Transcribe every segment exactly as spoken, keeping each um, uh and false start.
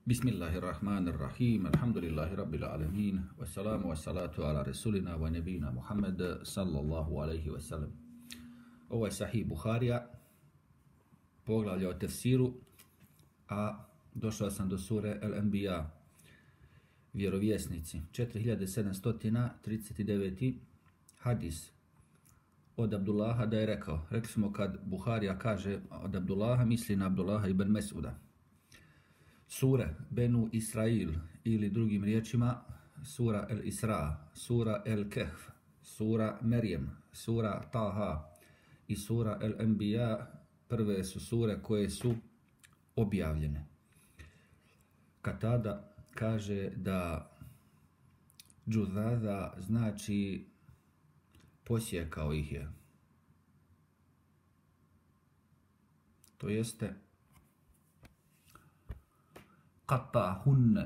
Bismillahirrahmanirrahim. Alhamdulillahi rabbil alamin. Wassalamu wassalatu ala rasulina wa nabina Muhammad sallallahu alaihi wasallam. Ovo je Sahih Buharija, poglavlje o tefsiru, a došao sam do sure El-Anbiya, vjerovjesnici. četiri hiljade sedamsto trideset devet. hadis od Abdullaha da je rekao. Rekli smo kad Buharija kaže od Abdullaha, misli na Abdullaha ibn Mes'uda. Sure Benu Israil ili drugim riječima sura El-Isra, sura El-Kehf, sura Merjem, sura Taha i sura El-Anbiya prve su sure koje su objavljene. Katada kaže da džudada znači posjekao ih je. To jeste qata'ahunne.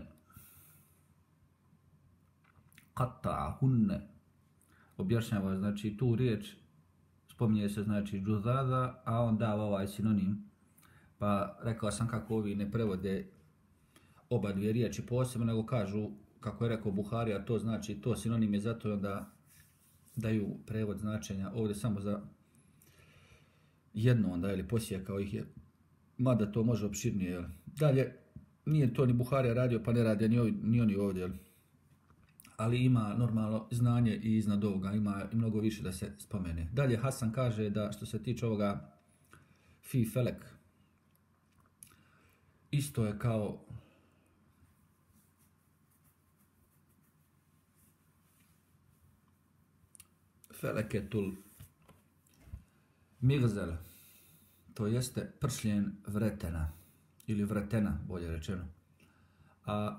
Qata'ahunne. Objašnjava znači tu riječ, spominje se znači džudada, a on dava ovaj sinonim. Pa rekao sam kako ovi ne prevode oba dvije riječi posebno, nego kažu, kako je rekao Buharija, to znači to sinonim je zato da daju prevod značenja ovdje samo za jedno onda, ili posjekao ih je, mada to može opširnije. Jel? Dalje, nije to ni Buharija radio, pa ne radi ni, ovi, ni oni ovdje, jel? Ali ima normalno znanje i iznad ovoga, ima i mnogo više da se spomene. Dalje, Hasan kaže da što se tiče ovoga fi felek, isto je kao feleketul migzel, to jeste pršljen vretena, ili vretena, bolje rečeno. A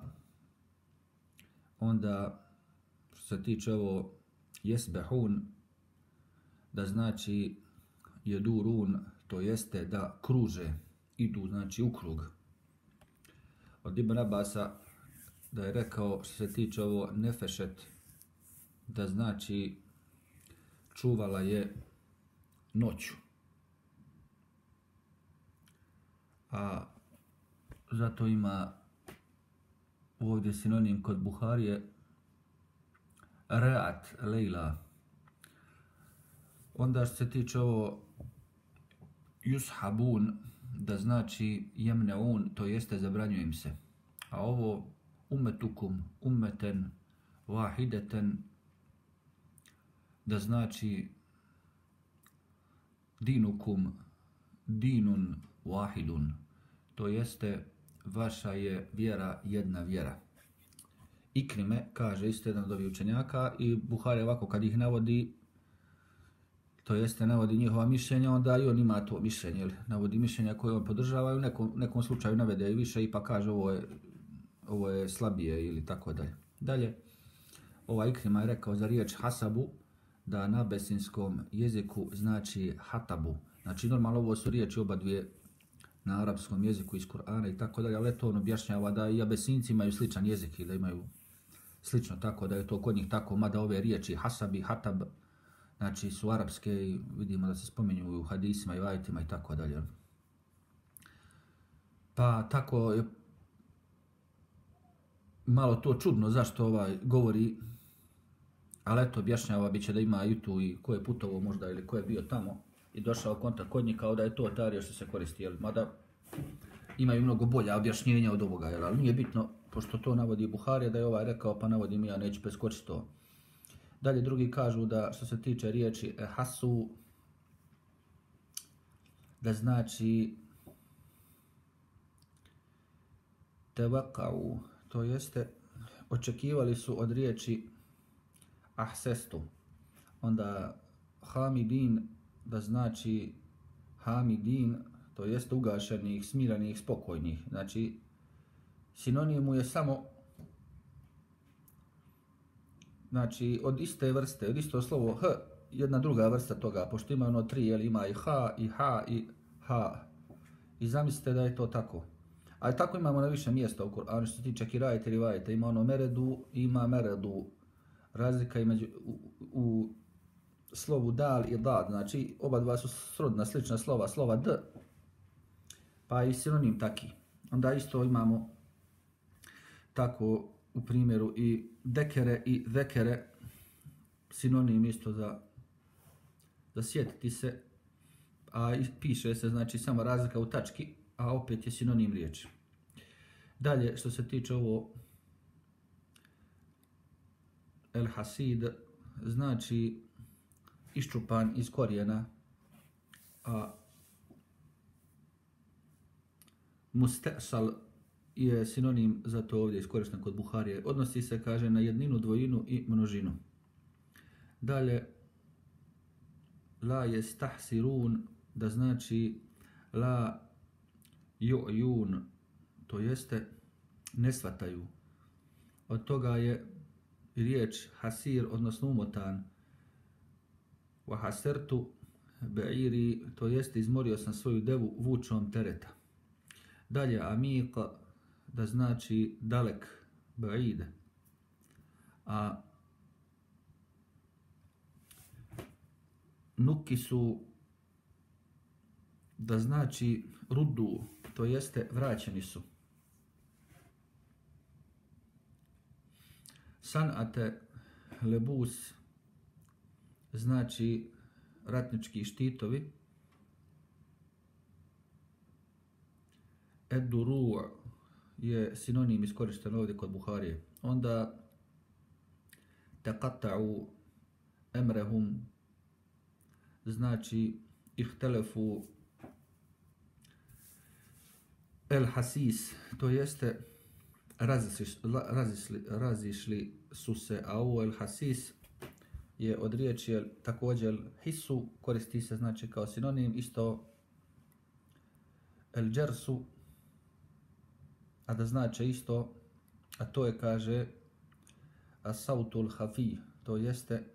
onda, što se tiče ovo jesbehun, da znači jedurun, to jeste da kruže, idu, znači u krug. Od Ibn Abasa da je rekao, što se tiče ovo nefešet, da znači čuvala je noću. A zato ima ovdje sinonim kod Buharije re'at lejla. Onda što se tiče ovo yushabun, da znači jemneun, to jeste zabranjuje im se. A ovo ummetukum, ummeten, wahideten, da znači dinukum, dinun, wahidun, to jeste vaša je vjera jedna vjera. Ikrime kaže isto jedan od ovih učenjaka i Buhari ovako kad ih navodi, to jeste navodi njihova mišljenja, onda i on ima to mišljenje, ili navodi mišljenja koje on podržava i u nekom, nekom slučaju navede i više i pa kaže ovo je, ovo je slabije ili tako dalje. Dalje, ovaj Ikrima je rekao za riječ hasabu, da na besinskom jeziku znači hatabu. Znači normalno ovo su riječi oba dvije na arapskom jeziku iz Kur'ana i tako dalje, ali to on objašnjava da i abesinci imaju sličan jezik i da imaju slično, tako da je to kod njih tako, mada ove riječi hasabi, hatab, znači su arapske i vidimo da se spominju u hadisima i u ajetima i tako dalje. Pa tako je malo to čudno zašto ovaj govori, ali eto objašnjava biće da ima i tu i ko je putovo možda ili ko je bio tamo i došao u kontakt kod njih kao da je to ta riječ što se koristi, jel? Mada imaju mnogo bolja objašnjenja od ovoga, jel? Ali nije bitno, pošto to navodi Buharija da je ovaj rekao, pa navodim ja, neću preskočiti to. Dalje drugi kažu da što se tiče riječi hasu, da znači tevakau, to jeste očekivali su od riječi ahsestu, onda hamidin, da znači hamidin, to jeste ugašenih, smiranih, spokojnih. Znači, sinonimu je samo znači od iste vrste, od isto slovo h, jedna druga vrsta toga, pošto ima ono tri, jel ima i ha, i ha, i ha. I zamislite da je to tako. Ali tako imamo na više mjesta u Kur'anu, što se tiče kirajete i rivajete. Ima ono meredu, ima meredu. Razlika je među, u, u slovu dal i dad, znači oba dva su srodna, slična slova, slova d, pa i sinonim taki. Onda isto imamo tako u primjeru i dekere i vekere, sinonim isto za, za sjetiti se, a piše se znači samo razlika u tački, a opet je sinonim riječi. Dalje, što se tiče ovo el hasid, znači iščupan iz korijena, a mustasal je sinonim za to ovdje iskorišten kod Buharije. Odnosi se, kaže, na jedninu, dvojinu i množinu. Dalje, la yestahsirun, da znači la yu'yun, to jeste ne svataju. Od toga je riječ hasir, odnosno umotan. Wa hasirtu ba'iri, to jeste izmorio sam svoju devu vučom tereta. Dalje, amiq, da znači dalek, ba'id. A nuki su, da znači rudu, to jeste vraćeni su. Sanate lebus, znači ratnički štitovi. Eduru je sinonim iskorišten ovdje kod Buharije. Onda taqatta'u emrehum, znači ihtelefu. El hasis, to jeste razišli, razišli, razišli su se, a ovo el hasis je od riječi također hisu, koristi se znači kao sinonim, isto el džersu, a da znači isto, a to je, kaže, asautul hafi, to jeste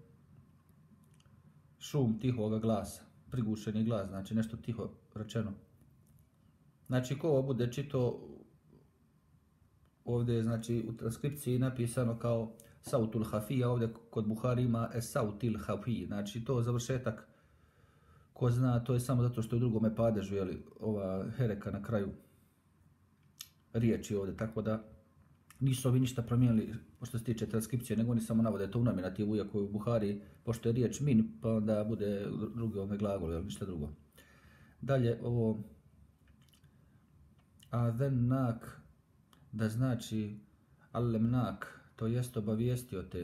šum tihoga glasa, prigušeni glas, znači nešto tiho rečeno. Znači, ko ovo bude čito, ovdje je znači u transkripciji napisano kao sautul hafi, a ovdje kod Buhari ima esautil hafi, znači to završetak, ko zna, to je samo zato što je u drugome padežu, jeli, ova hereka na kraju riječi ovdje, tako da nisu ovi ništa promijenili što se tiče transkripcije, nego oni samo navode to u nominativu, iako je u Buhari, pošto je riječ min, pa onda bude drugi ove glagol, jel, ništa drugo. Dalje, ovo adennak, da znači allemnak, to jest obavijestio te.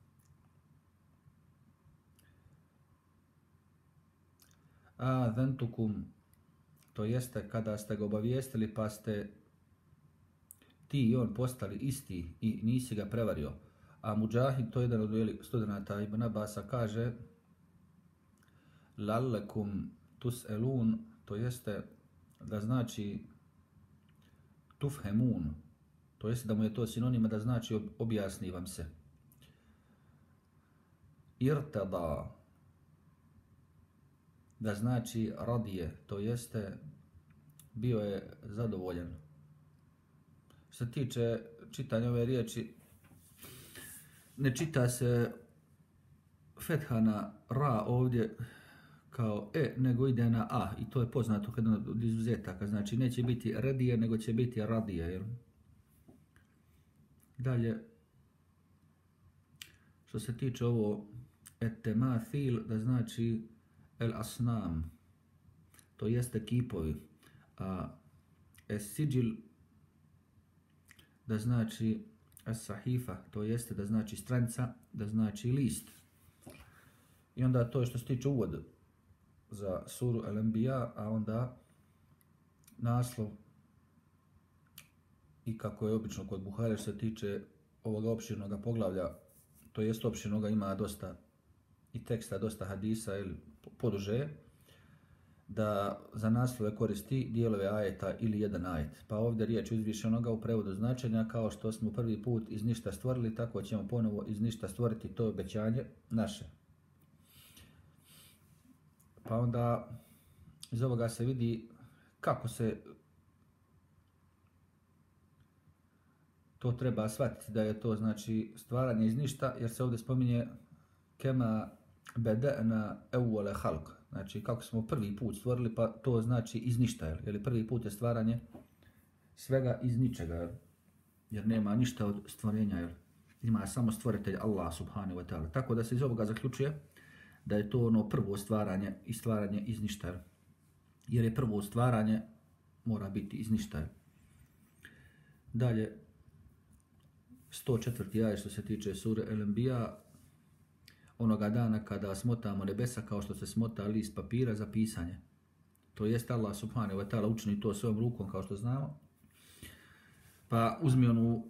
Adentukum, to jeste kada ste ga obavijestili pa ste ti i on postali isti i nisi ga prevario. A Mujahid, to je jedan od studenata Ibn Abasa, kaže lallekum tus'elun, to jeste da znači tufhemun, to jeste da mu je to sinonima da znači objasni vam se. Irtada, da znači radije, to jeste bio je zadovoljan. Što se tiče čitanja ove riječi, ne čita se fetha na ra ovdje kao e, nego ide na a, i to je poznato kada od izuzetaka, znači neće biti radije, nego će biti radije, jel? Dalje, što se tiče ovo etemathil, da znači el asnam, to jeste kipovi, a es siđil, da znači as-sahifa, to jeste da znači stranica, da znači list. I onda to je što se tiče uvod za suru Al-Anbiya, a onda naslov i kako je obično kod Buhari što se tiče ovoga opširnog poglavlja, to jest opširnoga ima dosta i teksta, dosta hadisa ili poduže, da za naslove koristi dijelove ajeta ili jedan ajet. Pa ovdje riječ uzvišenoga u prevodu značenja, kao što smo prvi put iz ništa stvorili, tako ćemo ponovo iz ništa stvoriti, to je obećanje naše. Pa onda iz ovoga se vidi kako se to treba shvatiti, da je to znači stvaranje iz ništa, jer se ovdje spominje kema beda'na evvale halq, znači kako smo prvi put stvorili, pa to znači iz ništa, jer prvi put je stvaranje svega iz ničega. jer nema ništa od stvorenja, jer ima samo stvoritelj Allah subhanahu wa ta'ala. Tako da se iz ovoga zaključuje da je to ono prvo stvaranje i stvaranje iz ništa. Jer je prvo stvaranje mora biti iz ništa. Dalje, sto četvrti ajet što se tiče sure El-Anbiya, onoga dana kada smotamo nebesa kao što se smota list papira za pisanje. To jest Allah subhanahu wa ta'ala učini to svojom rukom kao što znamo. Pa uzmi onu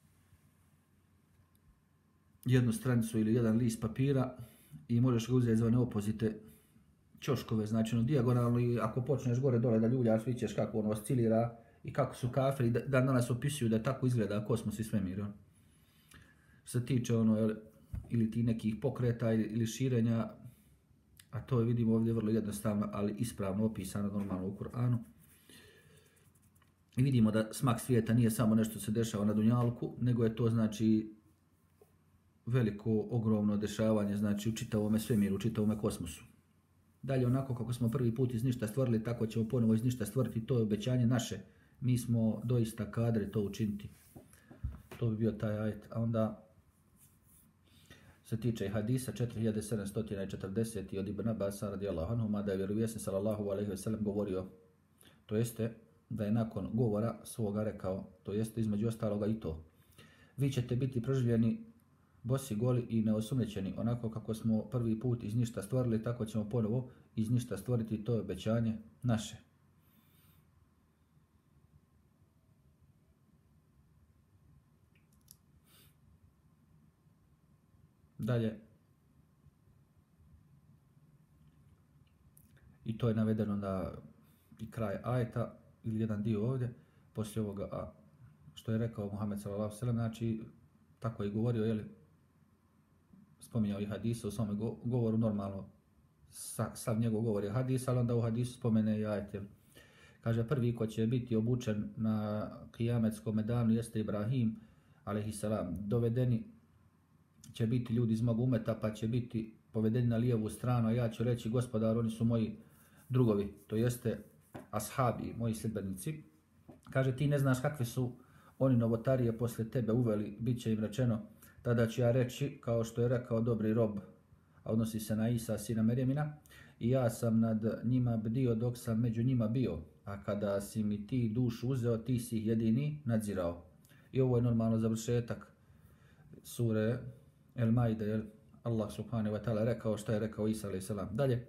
jednu stranicu ili jedan list papira i možeš ga uzeti za one opozite ćoškove, znači ono dijagonalno, i ako počneš gore dole da ljuljaš, vidjet kako ono oscilira i kako su kafiri da danas opisuju da tako izgleda kosmos i svemir. Što se tiče ono, ili ti nekih pokreta ili, ili širenja, a to je vidimo ovdje vrlo jednostavno, ali ispravno opisano normalno u Kur'anu. I vidimo da smak svijeta nije samo nešto što se dešava na dunjalku, nego je to znači veliko, ogromno dešavanje znači u čitavome svemiru, u čitavome kosmosu. Dalje, onako kako smo prvi put iz ništa stvorili, tako ćemo ponovo iz ništa stvoriti, to je obećanje naše. Mi smo doista kadri to učiniti. To bi bio taj ajet. A onda se tiče hadisa četiri hiljade sedamsto četrdeset od Ibn Abasa radijallahu anhuma da je vjerovjesnik sallallahu alejhi ve sellem govorio, to jeste da je nakon govora svoga rekao, to jeste između ostaloga i to: vi ćete biti proživljeni bosi, goli i neosumnjičeni, onako kako smo prvi put iz ništa stvorili, tako ćemo ponovo iz ništa stvoriti, to je obećanje naše. Dalje, i to je navedeno na i kraj ajeta ili jedan dio ovdje, poslije ovoga, a što je rekao Muhammed sallallahu alejhi ve sellem, znači tako je govorio, jeli, spominjao i hadisa u svome govoru, normalno sa, sav njegov govor je hadis, ali onda u hadisu spomene i ajet. Kaže, prvi ko će biti obučen na kijametskom danu jeste Ibrahim alejhiselam. Dovedeni će biti ljudi iz mog umeta, pa će biti povedeni na lijevu stranu, a ja ću reći, gospodar, oni su moji drugovi, to jeste ashabi, moji sljedbenici. Kaže, ti ne znaš kakve su oni novotarije posle tebe uveli, bit će im rečeno, tada ću ja reći, kao što je rekao dobri rob, a odnosi se na Isa, sina Merjemina, i ja sam nad njima bdio dok sam među njima bio, a kada si mi ti dušu uzeo, ti si ih jedini nadzirao. I ovo je normalno završetak sure El-Maide, Allah subhanahu wa ta'ala rekao što je rekao Isa alejhi selam. Dalje,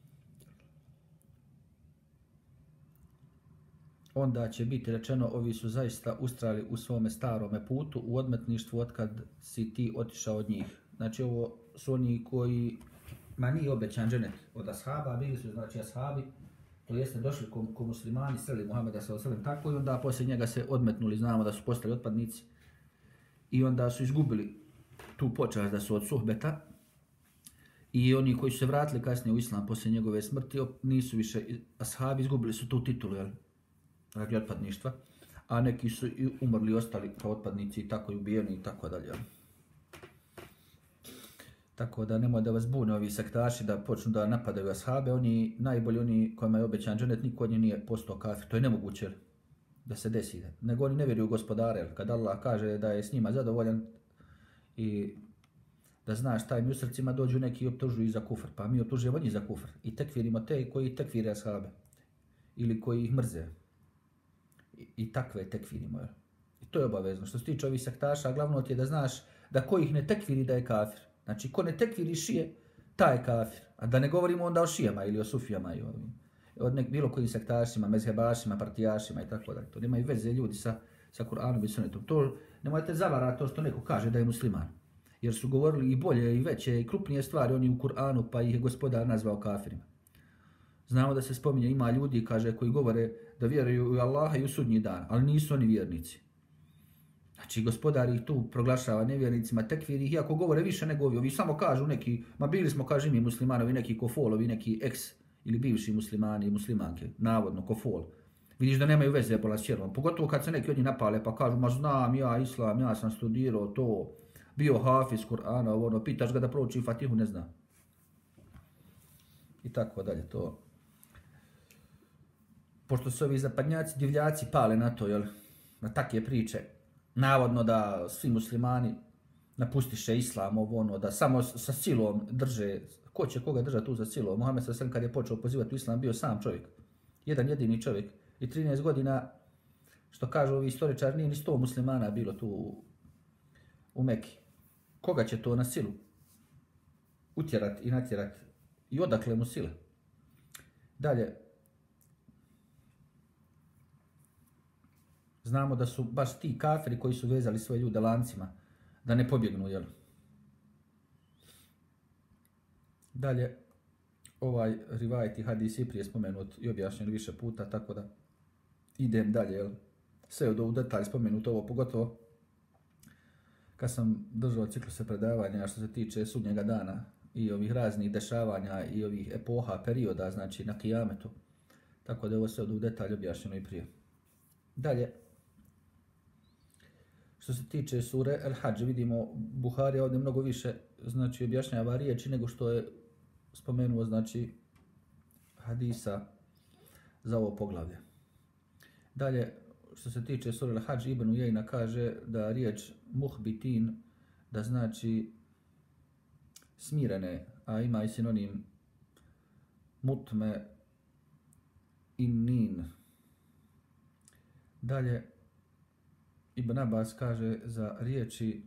onda će biti rečeno, ovi su zaista ustrali u svome starome putu, u odmetništvu otkad si ti otišao od njih. Znači ovo su oni koji, ma nije obećan dženet od ashaba, bili su znači ashabi, to jeste došli ko, ko muslimani, sreli Muhameda sallallahu alejhi ve sellem tako, i onda poslije njega se odmetnuli, znamo da su postali otpadnici i onda su izgubili tu počast da su od suhbeta, i oni koji su se vratili kasnije u islam poslije njegove smrti nisu više ashabi, izgubili su tu titulu, jel, radi otpadništva, a neki su i umrli i ostali kao otpadnici i tako i ubijeni i tako dalje. Tako da nemoj da vas bune ovi sektaši da počnu da napadaju ashabe, oni najbolji, oni kojima je obećan dženet, niko od njih nije postao kafir, to je nemoguće da se desi. Nego oni ne vjeruju gospodare, kad Allah kaže da je s njima zadovoljan i da znaš tajni u srcima, dođu neki i optužuju za kufr, pa mi optužujemo njih za kufr i tekfirimo te koji tekfire ashabe ili koji ih mrze. I, i takve tekfirimo. I to je obavezno. Što se tiče ovih sektaša, glavno ti je da znaš da ko ih ne tekfiri da je kafir. Znači, ko ne tekfiri šije, taj je kafir. A da ne govorimo onda o šijama ili o sufijama i o, od nek bilo kojim sektašima, mezhebašima, partijašima i tako dalje. To nemaju veze ljudi sa, sa Kur'anom i sunnetom. To nemojte zavarati to što neko kaže da je musliman. Jer su govorili i bolje i veće i krupnije stvari oni u Kur'anu, pa ih je gospodar nazvao kafirima. Znamo da se spominje, ima ljudi, kaže, koji govore da vjeruju u Allaha i u sudnji dan, ali nisu oni vjernici. Znači, gospodar ih tu proglašava nevjernicima, tekfir ih, iako govore više nego ovi. Ovi samo kažu neki, ma bili smo, kaže mi muslimanovi, neki kofolovi, neki ex ili bivši muslimani i muslimanke, navodno kofol. Vidiš da nemaju veze bola s červom. Pogotovo kad se neki od njih napale pa kažu, ma znam ja islam, ja sam studirao to, bio hafiz Kur'ana, ono, pitaš ga da prouči Fatihu, ne zna. I tako dalje, to. Pošto su ovi zapadnjaci, divljaci pale na to, jel, na takve priče, navodno da svi muslimani napustiše islam, ovo ono, da samo sa silom drže, ko će koga držati tu za silom. Muhammed sallallahu alejhi ve sellem kad je počeo pozivati u islam bio sam čovjek, jedan jedini čovjek i trinaest godina, što kažu ovi istoričari, nije ni sto muslimana bilo tu u Meki. Koga će to na silu utjerat i natjerat i odakle mu sile? Dalje, znamo da su baš ti kafiri koji su vezali svoje ljude lancima da ne pobjegnu, jel? Dalje, ovaj rivajet i hadis je prije spomenut i objašnjen više puta, tako da idem dalje, jel? Sve od ovog detalja spomenut ovo, pogotovo kad sam držao cikluse predavanja što se tiče sudnjega dana i ovih raznih dešavanja i ovih epoha, perioda, znači na kijametu. Tako da je ovo sve od ovog detalja objašnjeno i prije. Dalje, što se tiče sure El-Hadž, vidimo Buharija ovdje mnogo više znači objašnjava riječi nego što je spomenuo znači hadisa za ovo poglavlje. Dalje, što se tiče sure El-Hadž, Ibn Ujejna kaže da riječ muhbitin, da znači smirene, a ima i sinonim mutme innin. Dalje, Ibn Abbas kaže za riječi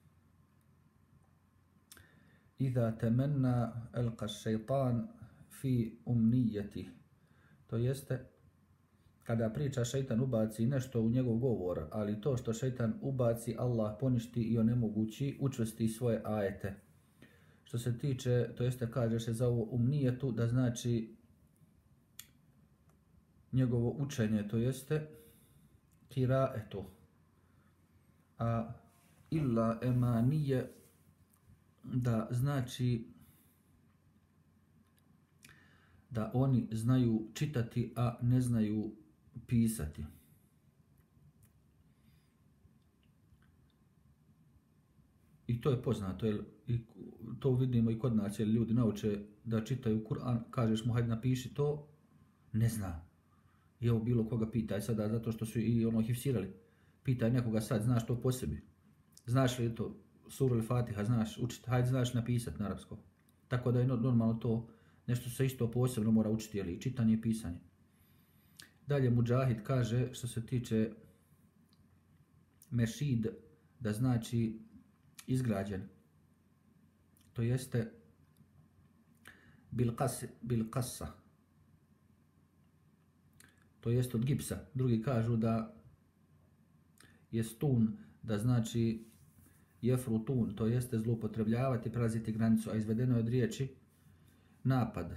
Iza temenna elqa šeitan fi umnijeti. To jeste, kada priča šeitan ubaci nešto u njegov govor, ali to što šeitan ubaci, Allah poništi i onemogući, učvrsti svoje ajete. Što se tiče, to jeste kaže se za ovo umnijetu, da znači njegovo učenje, to jeste kiraetu. A illa emanije, da znači da oni znaju čitati, a ne znaju pisati. I to je poznato, jer i to vidimo i kod nas, jer ljudi nauče da čitaju Kur'an, kažeš mu hajde napiši to, ne zna. I evo bilo koga pitaj sada, zato što su i ono hifsirali. Pitaj nekoga sad, znaš to po sebi. Znaš li to suru ili Fatiha, znaš učiti, hajde znaš napisati na arapskom. Tako da je normalno to nešto se isto posebno mora učiti, jel, i čitanje i pisanje. Dalje Mudžahid kaže što se tiče mešid, da znači izgrađen. To jeste bil kasa. To jeste od gipsa. Drugi kažu da je stun, da znači jefrutun, to jeste zloupotrebljavati, prelaziti granicu, a izvedeno je od riječi napad.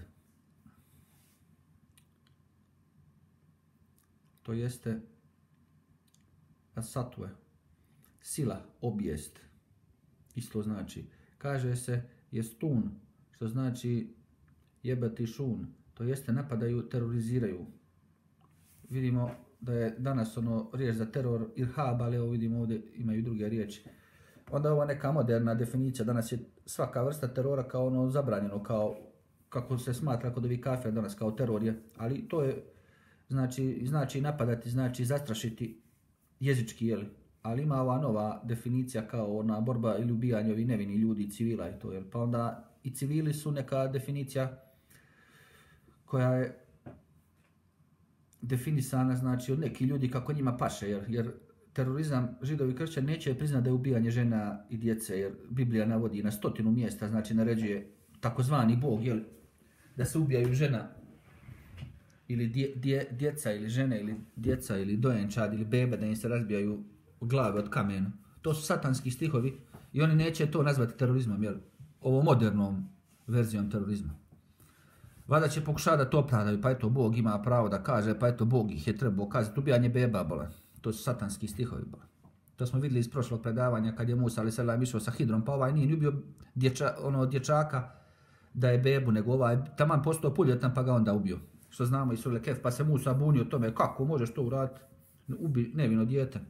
To jeste asatue, sila, obijest. Isto znači, kaže se jestun, što znači jebati šun, to jeste napadaju, teroriziraju. Vidimo da je danas ono riječ za teror irhab, ali evo vidimo ovdje imaju druge riječi. Onda ova neka moderna definicija, danas je svaka vrsta terora kao ono zabranjeno, kao kako se smatra kod ovih kafira danas kao teror je, ali to je znači, znači napadati, znači zastrašiti jezički, jel? Ali ima ova nova definicija kao ona borba ili ubijanje ovih nevini ljudi, civila i to, jel? Pa onda i civili su neka definicija koja je definisana, znači od neki ljudi kako njima paše, jer, jer terorizam židovi kršćani neće priznati da je ubijanje žena i djece, jer Biblija navodi na stotinu mjesta, znači naređuje takozvani Bog, jel, da se ubijaju žena ili dje, dje, djeca ili žene ili djeca ili dojenčad ili bebe, da im se razbijaju glave od kamena. To su satanski stihovi i oni neće to nazvati terorizmom, jel, ovo modernom verzijom terorizma. Vada će pokušati da to opravdaju, pa eto Bog ima pravo da kaže, pa eto Bog ih je trebao kazati, ubijanje beba, bole. To su satanski stihovi, bole. To smo vidjeli iz prošlog predavanja kad je Musa alejhi selam išao sa Hidrom, pa ovaj nije ubio dječa, ono, dječaka da je bebu, nego ovaj taman postao puljetan pa ga onda ubio. Što znamo iz sure Kehf, pa se Musa bunio tome, kako možeš to uraditi, ubi nevino dijete.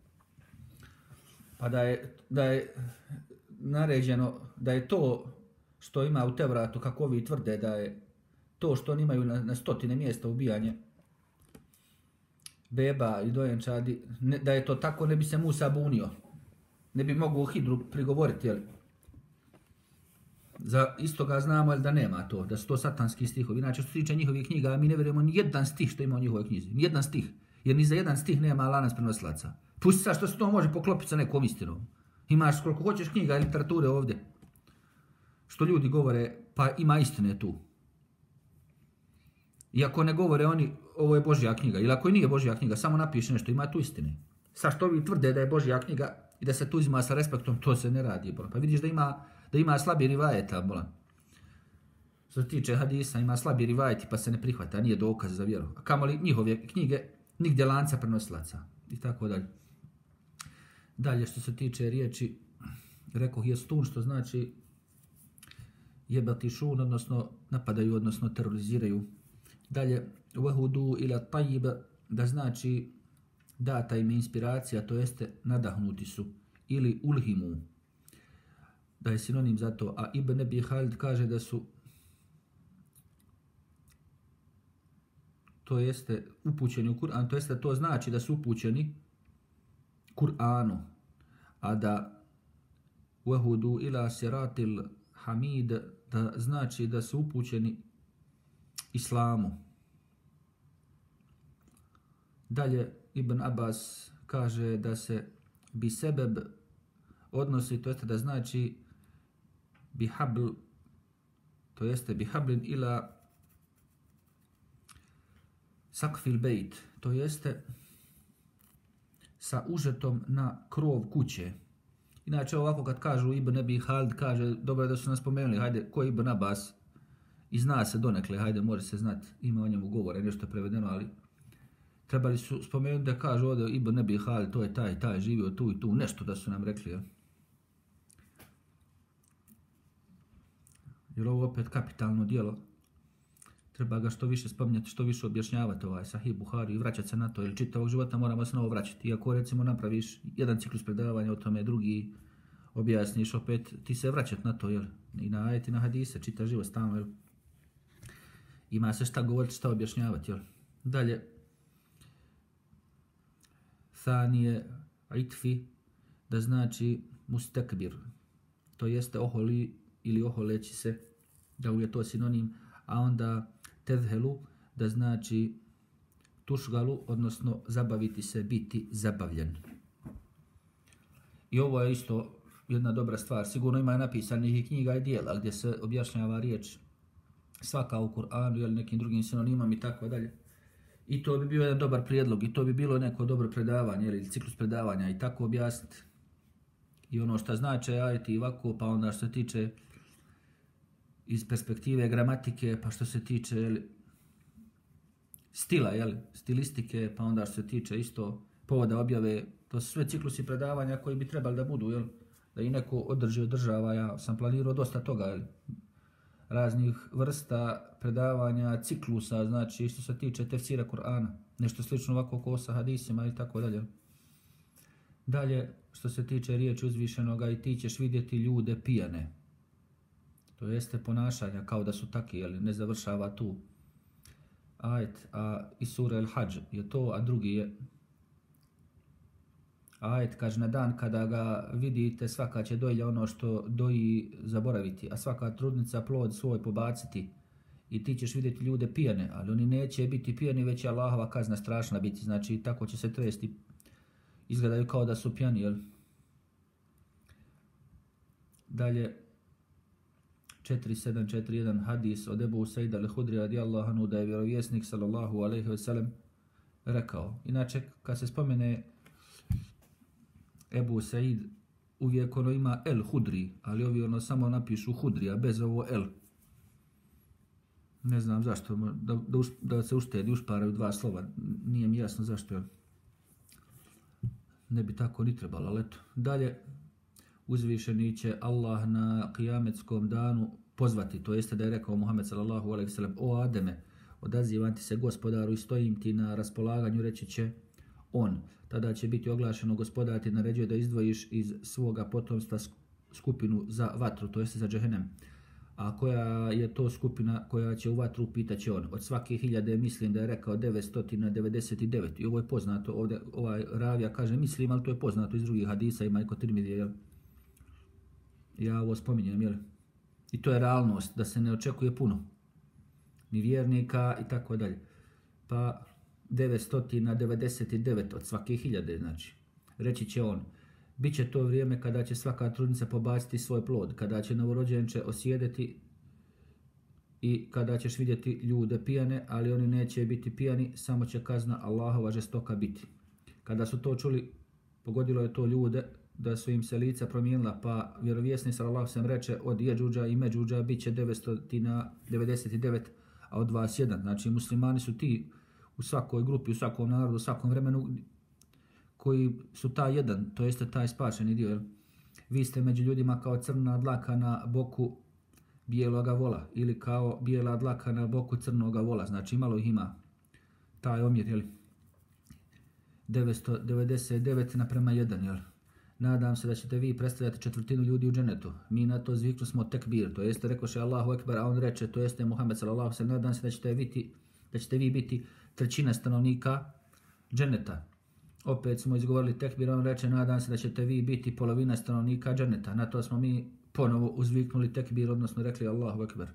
Pa da je, da je naređeno, da je to što ima u Tevratu, kako ovi tvrde, da je to što oni imaju na, na stotine mjesta ubijanje beba i dojenčadi, ne, da je to tako ne bi se Musa bunio. Ne bi mogao Hidru prigovoriti, jel? Za istoga znamo jel, da nema to, da su to satanski stihovi. Inače, što se tiče njihovih knjiga, mi ne vjerujemo ni jedan stih što ima u njihovoj knjizi. Ni jedan stih. Jer ni za jedan stih nema lanac prenosilaca. Pusti sad što se to može poklopiti sa nekom istinom. Imaš koliko hoćeš knjiga i literature ovdje. Što ljudi govore, pa ima istine tu. Iako ne govore oni, ovo je Božja knjiga. Ili ako i nije Božja knjiga, samo napiše nešto, ima tu istine. Sad što vi tvrde da je Božja knjiga i da se tu uzima sa respektom, to se ne radi. Pa vidiš da ima, da ima slabi rivajeta. Bolan. Što se tiče hadisa, ima slabi rivajeti pa se ne prihvata, nije dokaz za vjeru. A kamoli njihove knjige, nigdje lanca prenosilaca. I tako dalje. Dalje što se tiče riječi, rekoh jestun, što znači jebati šun, odnosno napadaju, odnosno teroriziraju. Dalje, vahudu ila tajib, da znači data im inspiracija, to jeste nadahnuti su. Ili ulhimu, da je sinonim za to. A Ibn Abi Halid kaže da su, to jeste upućeni u Kur'an, to jeste to znači da su upućeni Kur'anu, a da vahudu ila siratil hamid, da znači da su upućeni islamu. Dalje Ibn Abbas kaže da se bi sebeb odnosi, to jeste da znači bihabl, to jeste bihablin ila sakfil bejt, to jeste sa užetom na krov kuće. Inače ovako kad kažu Ibn Abi Halid, kaže, dobro je da su nas spomenuli, hajde, ko je Ibn Abbas? I zna se donekle, hajde, može se znati, ima o njemu govore, nešto je prevedeno, ali trebali su spomenuti da kažu ovdje Ibn Abi Halid, to je taj, taj, živio tu i tu, nešto da su nam rekli. Ja. Jer ovo opet kapitalno djelo, treba ga što više spominjati, što više objašnjavati ovaj Sahih Buhari i vraćati se na to, jer čitavog života moramo se na ovo vraćati. Iako recimo napraviš jedan ciklus predavanja o tome, drugi objasniš opet, ti se vraćati na to, jel? I na ajeti, na hadise, čita život stalno, jel? Ima se šta govoriti, šta objašnjavati, jel? Dalje, thanije itfi, da znači mustekbir, to jeste oholi ili oholeći se, da je to sinonim, a onda tezhelu, da znači tušgalu, odnosno zabaviti se, biti zabavljen. I ovo je isto jedna dobra stvar. Sigurno ima napisanih i knjiga i dijela gdje se objašnjava riječ svaka u Kur'anu ili nekim drugim sinonimama i tako dalje. I to bi bio jedan dobar prijedlog i to bi bilo neko dobro predavanje ili ciklus predavanja i tako objasniti. I ono što znače ajeti i ovako, pa onda što se tiče iz perspektive gramatike, pa što se tiče jel, stila, jel, stilistike, pa onda što se tiče isto povoda objave, to su sve ciklusi predavanja koji bi trebali da budu, jel, da i neko održi održava. Ja sam planirao dosta toga, jel, raznih vrsta predavanja, ciklusa, znači što se tiče tefsira Kur'ana, nešto slično ovako ko sa hadisima i tako dalje. Dalje, što se tiče riječi uzvišenoga, i ti ćeš vidjeti ljude pijane. To jeste ponašanja kao da su taki, jel, ne završava tu ajet, a i sura El-Hadž je to, a drugi je ajet, kaže, na dan kada ga vidite, svaka će dojlja ono što doji zaboraviti, a svaka trudnica plod svoj pobaciti i ti ćeš vidjeti ljude pijane, ali oni neće biti pijani, već je Allahova kazna strašna biti, znači tako će se tresti, izgledaju kao da su pijani, jel? Dalje, četiri sedam četiri jedan hadis od Ebu Sejda al-Hudri radijallahu anhu da je vjerovjesnik sallallahu alejhi ve sellem rekao. Inače, kad se spomene Ebu Sejd, uvijek ono ima El Hudri, ali ovi ono samo napišu Hudri, a bez ovo El. Ne znam zašto, da, da, da se uštedi, ušparaju dva slova, nije mi jasno zašto. Ne bi tako ni trebalo, ali eto. Dalje, uzvišeni će Allah na kijametskom danu pozvati, to jeste da je rekao Muhammed sallallahu alejhi ve sellem: o Ademe, odazivam ti se gospodaru i stojim ti na raspolaganju, reći će on. Tada će biti oglašeno: gospodar ti naređuje da izdvojiš iz svoga potomstva skupinu za vatru, to jeste za džehennem. A koja je to skupina koja će u vatru, pitaće on. Od svake hiljade mislim da je rekao devetsto devedeset devet. I ovo je poznato, ovdje ovaj ravija kaže mislim, ali to je poznato iz drugih hadisa, ima i kod Tirmidije, jel? Ja ovo spominjem, jel? I to je realnost, da se ne očekuje puno. Ni vjernika i tako dalje. Pa devetsto devedeset devet od svake hiljade, znači. Reći će on, bit će to vrijeme kada će svaka trudnica pobaciti svoj plod, kada će novorođenče osjedeti i kada ćeš vidjeti ljude pijane, ali oni neće biti pijani, samo će kazna Allahova žestoka biti. Kada su to čuli, pogodilo je to ljude da su im se lica promijenila, pa vjerovjesnik sallallahu alejhi ve sellem reče od Jeđuđa i Međuđa bit će devetsto devedeset devet, a od vas jedan. Znači muslimani su ti u svakoj grupi, u svakom narodu, u svakom vremenu koji su taj jedan, to jeste taj spašeni dio. Jel? Vi ste među ljudima kao crna dlaka na boku bijeloga vola ili kao bijela dlaka na boku crnoga vola. Znači malo ih ima taj omjer, jel? devetsto devedeset devet naprema jedan, jel? Nadam se da ćete vi predstavljati četvrtinu ljudi u dženetu. Mi na to zviknu smo tekbir, to jeste rekoše Allahu ekber, a on reče, to jeste Muhammed sallallahu alejhi ve sellem. Nadam se da ćete, biti, da ćete vi biti trećina stanovnika dženeta. Opet smo izgovorili tekbir, on reče, nadam se da ćete vi biti polovina stanovnika dženeta. Na to smo mi ponovo uzviknuli tekbir, odnosno rekli Allahu ekber.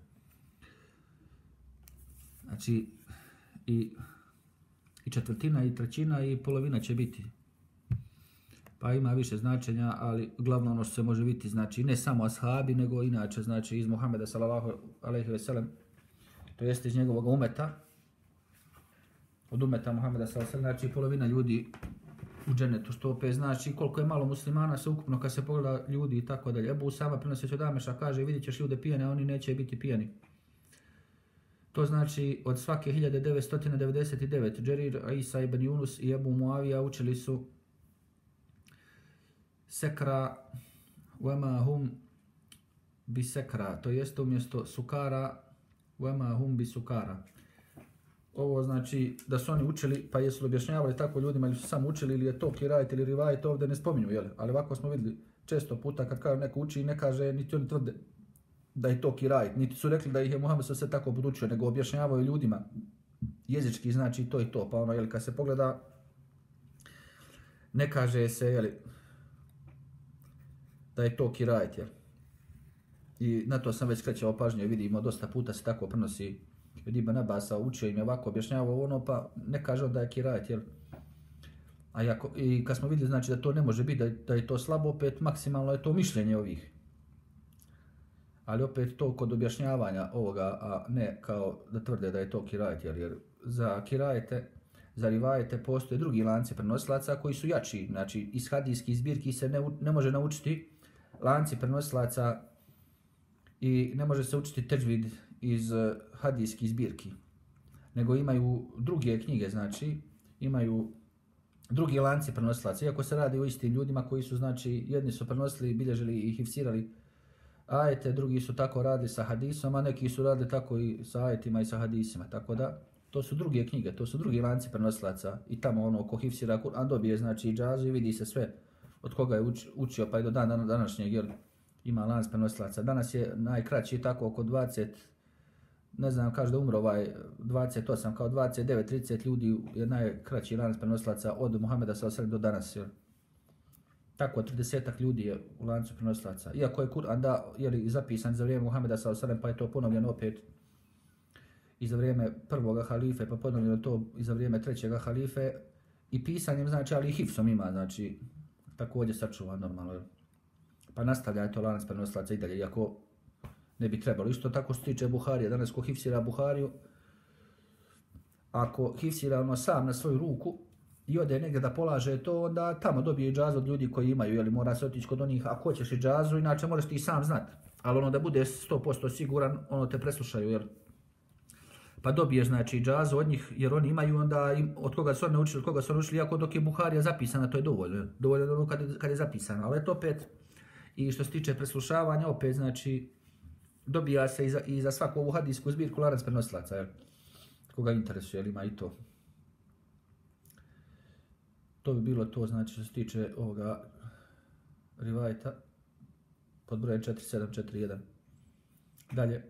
Znači, i, i četvrtina, i trećina, i polovina će biti. Pa ima više značenja, ali glavno ono što se može vidjeti, znači ne samo ashabi, nego inače, znači iz Muhameda sallallahu alejhi ve sellem, to jeste iz njegovog umeta, od umeta Muhameda sallallahu alejhi ve sellem, znači polovina ljudi u dženetu, što opet znači koliko je malo muslimana se ukupno kad se pogleda ljudi i tako dalje. Ebu Usama prenosi od Ameša kaže, vidjet ćeš ljude pijane, a oni neće biti pijani. To znači od svake hiljade devetsto devedeset devet, Džerir, Isa ibn Yunus i Ebu Muavija učili su sekra wema hum bi sekra, to jest umjesto sukara wema hum bi sukara. Ovo znači da su oni učili, pa jesu objašnjavali tako ljudima ili su samo učili ili je to kirajt ili rivajt, ovdje ne spominju, jel? Ali ovako smo vidjeli često puta kad kaže neko uči i ne kaže, niti oni tvrde da je to kirajt, niti su rekli da ih je Muhammed sve tako podučio, nego objašnjavaju ljudima jezički, znači to i to, pa ono, jel, kad se pogleda ne kaže se, jel, da je to kirajt, jel? I na to sam već skrećao pažnju, vidimo, dosta puta se tako prenosi. Od Ibn Abasa učio im je ovako, objašnjavao ono, pa ne kaže da je kirajt, jel? A jako, i kad smo vidjeli, znači da to ne može biti, da, da je to slabo, opet maksimalno je to mišljenje ovih. Ali opet to kod objašnjavanja ovoga, a ne kao da tvrde da je to kirajt, jel? Jer za kirajete, za rivajete postoje drugi lanci prenosilaca koji su jači, znači iz hadijskih zbirki se ne, ne može naučiti lanci prenosilaca i ne može se učiti teđvid iz hadijskih zbirki, nego imaju druge knjige, znači imaju drugi lanci prenosilaca, iako se radi o istim ljudima koji su, znači, jedni su prenosili, bilježili i hifsirali ajete, drugi su tako radili sa hadisom, a neki su radili tako i sa ajetima i sa hadisima, tako da to su druge knjige, to su drugi lanci prenosilaca i tamo ono ko hifsira Kur'an dobije, znači, džazu i vidi se sve od koga je uč, učio, pa i do dana današnjeg, jer ima lanac prenosilaca. Danas je najkraći tako oko dvadeset, ne znam, kaže da umro ovaj dvadeset osam, kao dvadeset devet trideset ljudi je najkraći lanac prenosilaca od Muhameda sallallahu alejhi ve sellem do danas. Jer. Tako tridesetak ljudi je u lancu prenosilaca. Iako je Kur'an da, je zapisan za vrijeme Muhameda sallallahu alejhi ve sellem, pa je to ponovljeno opet i za vrijeme prvoga halife, pa ponovljeno to i za vrijeme trećega halife i pisanjem, znači, ali i hifsom ima, znači, također sačuva normalno. Pa nastavlja to lanac prenosilaca i dalje, iako ne bi trebalo. Isto tako se tiče Buharije. Danas ko hifsira Buhariju, ako hifsira ono sam na svoju ruku i ode negdje da polaže to, onda tamo dobije džazu od ljudi koji imaju, jel, mora se otići kod onih, ako hoćeš i džazu, inače moraš ti sam znat. Ali ono da bude sto posto siguran, ono te preslušaju, jel? Pa dobiješ, znači, džazu od njih, jer oni imaju onda im, od koga su oni naučili, od koga su oni naučili, iako dok je Buharija zapisana, to je dovoljno. Dovoljno ono kad, kad je zapisano, ali to opet, i što se tiče preslušavanja, opet, znači, dobija se i za, i za svaku ovu hadijsku zbirku lanac prenosilaca, jel? Koga interesuje, jel, ima i to. To bi bilo to, znači, što se tiče ovoga rivajta pod brojem četiri sedam četiri jedan. Dalje.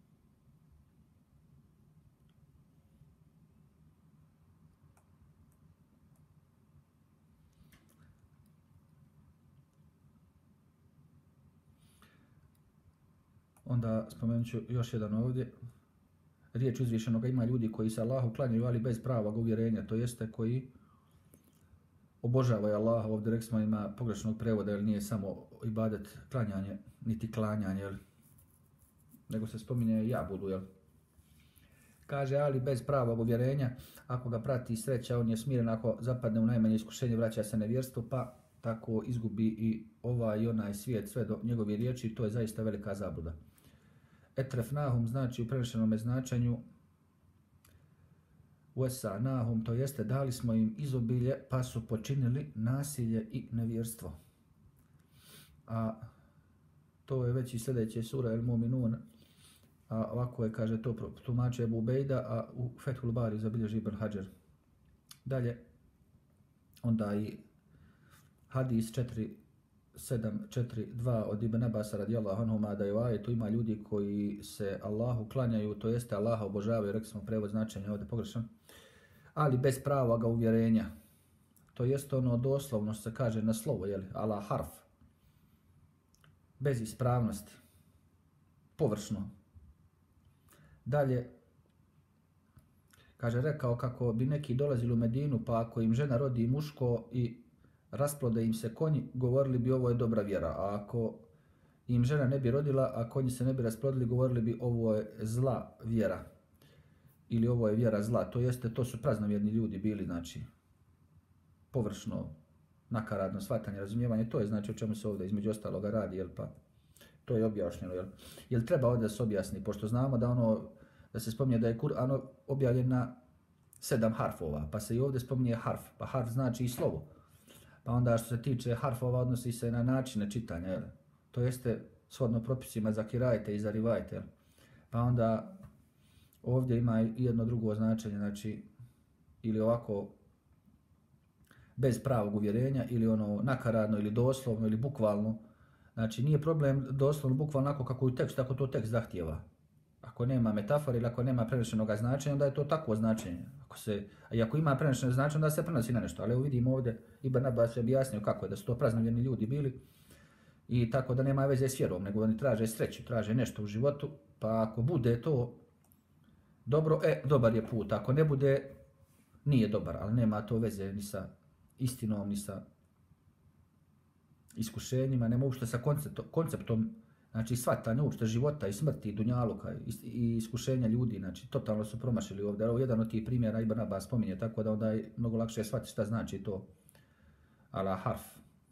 Onda spomenut ću još jedan ovdje. Riječ uzvišenoga ima ljudi koji se Allahu klanjaju, ali bez pravog uvjerenja, to jeste koji obožavaju Allaha. Ovdje rekli smo ima pogrešnog prevoda, jer nije samo ibadet klanjanje, niti klanjanje, jel? Nego se spominje jabudu, jel? Kaže, ali bez pravog uvjerenja, ako ga prati sreća, on je smiren, ako zapadne u najmanje iskušenje, vraća se nevjerstvo, pa tako izgubi i ovaj i onaj svijet, sve do njegove riječi, to je zaista velika zabluda. Etrefnahum znači u prenešenom značenju uesanahum, to jeste dali smo im izobilje pa su počinili nasilje i nevjerstvo. A to je već i sljedeće sura El Muminun, a ovako je, kaže, to tumače Ebu Ubejda, a u Fethul Bari zabilježi Ibn Hajar. Dalje, onda i hadis četiri sedam četiri dva od Ibn Abasa radijallahu anhuma, da je u ajetu ima ljudi koji se Allahu klanjaju, to jeste Allaha obožavaju, rekli smo prevod značenja ovdje pogrešan, ali bez pravoga uvjerenja. To jeste ono doslovno što se kaže na slovo, jeli, ala harf, bez ispravnosti, površno. Dalje, kaže, rekao kako bi neki dolazili u Medinu, pa ako im žena rodi muško i rasplode im se konji, govorili bi ovo je dobra vjera, a ako im žena ne bi rodila, a konji se ne bi rasplodili, govorili bi ovo je zla vjera. Ili ovo je vjera zla, to jeste, to su praznovjerni ljudi bili, znači, površno, nakaradno shvatanje, razumijevanje, to je znači o čemu se ovdje između ostaloga radi, jel pa, to je objašnjeno, jel? Jel treba ovdje da se objasni, pošto znamo da ono, da se spominje da je Kur'an objavljen na sedam harfova, pa se i ovdje spominje harf, pa harf znači i slovo. Pa onda što se tiče harfova odnosi se na načine čitanja, jel? To jeste shodno propisima za kirajte i za rivajte, jel? Pa onda ovdje ima i jedno drugo značenje, znači ili ovako bez pravog uvjerenja, ili ono nakaradno, ili doslovno, ili bukvalno. Znači nije problem doslovno, bukvalno onako kako je tekst, tako to tekst zahtijeva. Ako nema metafore ili ako nema prenešenog značenja, onda je to takvo značenje. Ako se, a i ako ima prenešeno značenje, onda se prenosi na nešto. Ali evo vidimo ovdje, Ibn Abbas je objasnio kako je, da su to praznovjerni ljudi bili i tako da nema veze s vjerom, nego oni traže sreću, traže nešto u životu, pa ako bude to dobro, e, dobar je put. Ako ne bude, nije dobar, ali nema to veze ni sa istinom, ni sa iskušenjima, nema uopšte sa konceptom, konceptom znači shvatanje uopšte života i smrti, i dunjaluka i iskušenja ljudi, znači totalno su promašili ovdje. Ovo je jedan od tih primjera Ibn Abbas spominje, tako da onda je mnogo lakše shvatiti šta znači to ala harf.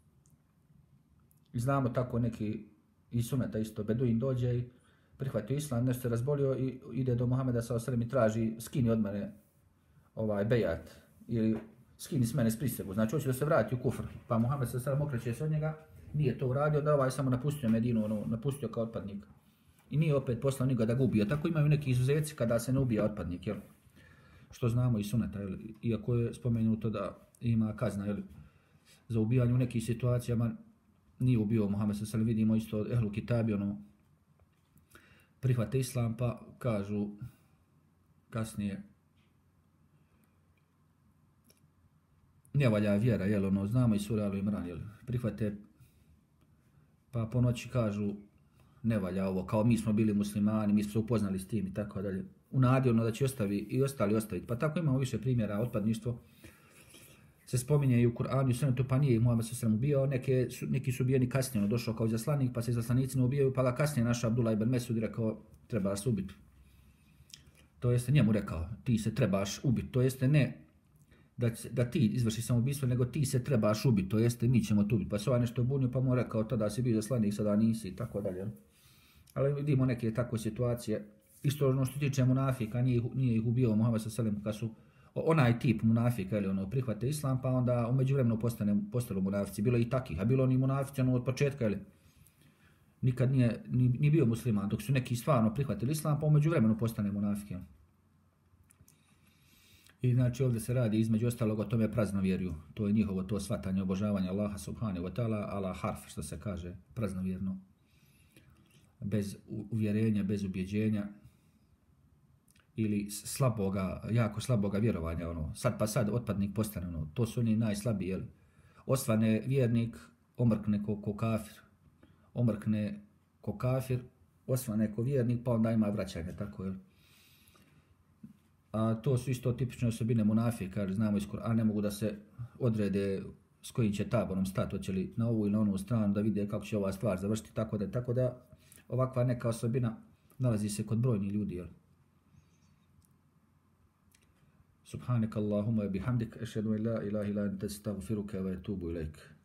I znamo tako neki i suneta isto, Beduin dođe i prihvatio islam, nešto se razbolio i ide do Muhameda sallallahu alejhi ve sellem i traži skini od mene ovaj bejat ili skini s mene s prisegu, znači hoće da se vrati u kufr. Pa Muhammed sallallahu alejhi ve sellem okreće se od njega, nije to uradio, da ovaj samo napustio Medinu, ono, napustio kao otpadnik. I nije opet poslao nikoga da ga ubije. Tako imaju neki izuzeci kada se ne ubija otpadnik, jel? Što znamo i suneta, jel? Iako je spomenuto da ima kazna, jel? Za ubijanje u nekih situacijama nije ubio Muhammed sallallahu alejhi ve sellem, vidimo isto od ehlu kitabi, ono, prihvate islam, pa kažu kasnije ne valja vjera, jel, ono, znamo i sura Al Imran, jel, prihvate, pa po noći kažu ne valja ovo, kao mi smo bili muslimani, mi smo se upoznali s tim i tako dalje. U nadi ono da će ostavi i ostali ostaviti. Pa tako imamo više primjera, otpadništvo se spominje i u Kur'anu i sunnetu, pa nije Muhammed sallallahu alejhi ve sellem ubijao, neke su, neki su ubijeni kasnije, ono, došao kao izaslanik, pa se izaslanici ne ubijaju, pa ga kasnije naš Abdullah ibn Mesud rekao treba se ubiti. To jeste njemu rekao, ti se trebaš ubiti, to jeste ne da, da ti izvrši samoubistvo, nego ti se trebaš ubiti, to jeste mi ćemo te ubiti. Pa se ovaj nešto bunio, pa mu rekao tada si bio izaslanik, sada nisi i tako dalje. Ali vidimo neke takve situacije. Isto ono što tiče munafika, nije, nije ih ubio Muhammed sallallahu alejhi ve sellem kad su onaj tip munafika, ili ono, prihvate islam, pa onda u međuvremenu postane, postalo munafici. Bilo i takih, a bilo oni munafici ono, od početka, ili nikad nije ni, ni bio musliman, dok su neki stvarno prihvatili islam, pa u međuvremenu postane munafiki. I znači ovdje se radi između ostalog o tome praznovjerju. To je njihovo to shvatanje obožavanja Allaha subhanahu wa ta'ala, ala harf, što se kaže, praznovjerno. bez uvjerenja, bez ubjeđenja, ili slaboga, jako slaboga vjerovanja, ono, sad pa sad otpadnik postane, ono, to su oni najslabiji, jel? Osvane vjernik, omrkne ko, ko kafir, omrkne ko kafir, osvane ko vjernik, pa onda ima vraćanje, tako, jel? A to su isto tipične osobine munafika, jer znamo iz Kur'ana, ne mogu da se odrede s kojim će taborom stati, hoće li na ovu ili na onu stranu, da vide kako će ova stvar završiti, tako da, tako da ovakva neka osobina nalazi se kod brojnih ljudi, jel? Subhanak Allahumma bihamdik, ashhadu an la ilaha illa anta, astaghfiruka wa atubu ilaik.